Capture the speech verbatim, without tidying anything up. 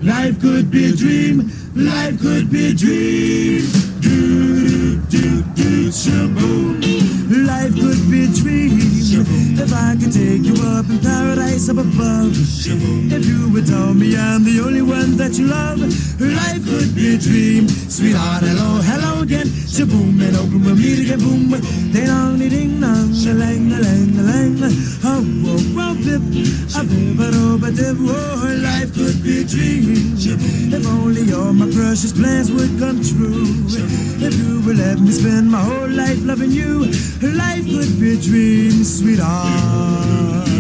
Life could be a dream. Life could be a dream. Do, do, do, do, shaboom. Life could be a dream. If I could take you up in paradise up above. If you would tell me I'm the only one that you love. Life could be a dream. Sweetheart, hello, hello again. Shaboom, and open we'll meet again. Boom, ding dong, ding dong, a lang, a lang, a lang. Oh, oh, oh, dip, a bip, a dip, a dip. Oh, life could be a dream. If only all my precious plans would come true. If you would let me spend my whole life loving you. Life could be a dream, sweetheart.